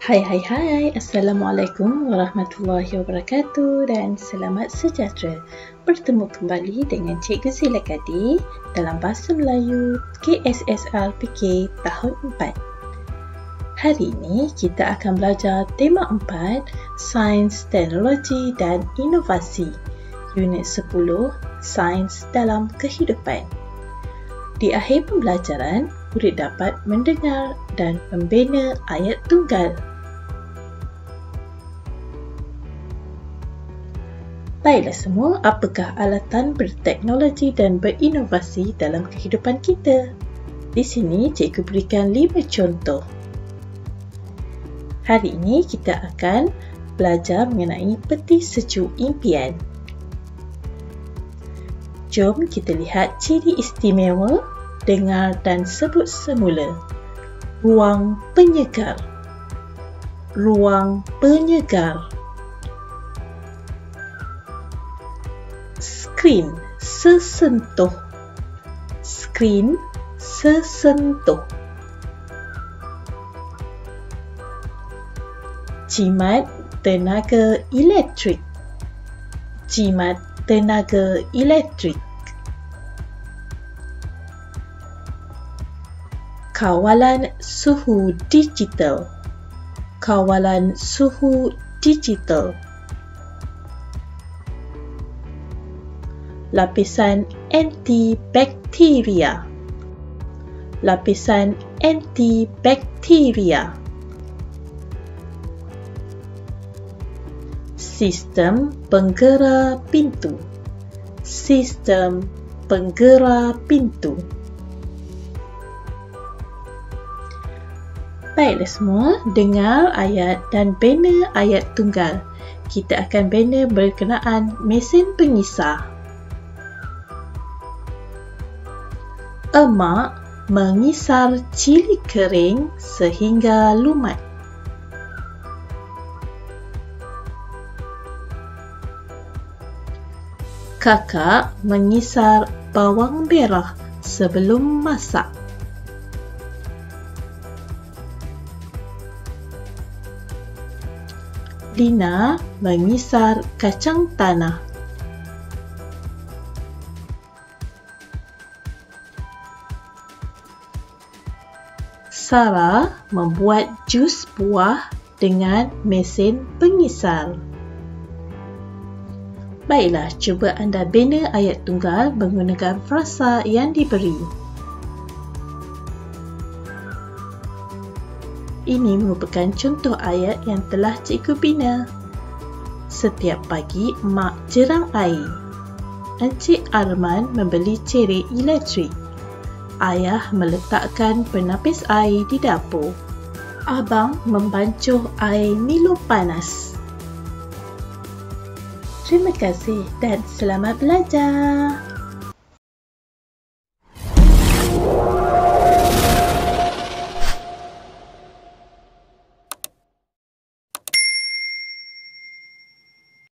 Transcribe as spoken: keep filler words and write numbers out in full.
Hai hai hai, Assalamualaikum warahmatullahi wabarakatuh dan selamat sejahtera. Bertemu kembali dengan Cikgu Zila Kadi dalam Bahasa Melayu K S S R P K tahun empat. Hari ini kita akan belajar tema empat, Sains, Teknologi dan Inovasi, Unit sepuluh, Sains dalam Kehidupan. Di akhir pembelajaran, murid dapat mendengar dan membina ayat tunggal. Baiklah semua, apakah alatan berteknologi dan berinovasi dalam kehidupan kita? Di sini cikgu berikan lima contoh. Hari ini kita akan belajar mengenai peti sejuk impian. Jom kita lihat ciri istimewa, dengar dan sebut semula. Ruang penyegar. Ruang penyegar. Skrin sesentuh. Skrin sesentuh. Jimat tenaga elektrik. Jimat tenaga elektrik. Kawalan suhu digital. Kawalan suhu digital. Lapisan antibakteria. Lapisan antibakteria. Sistem penggera pintu. Sistem penggera pintu. Baiklah semua, dengar ayat dan bina ayat tunggal. Kita akan bina berkenaan mesin pengisar. Emak mengisar cili kering sehingga lumat. Kakak mengisar bawang merah sebelum masak. Lina mengisar kacang tanah. Sarah membuat jus buah dengan mesin pengisar. Baiklah, cuba anda bina ayat tunggal menggunakan frasa yang diberi. Ini merupakan contoh ayat yang telah cikgu bina. Setiap pagi, mak jerang air. Encik Arman membeli cerik elektrik. Ayah meletakkan penapis air di dapur. Abang membancuh air Milo panas. Terima kasih dan selamat belajar.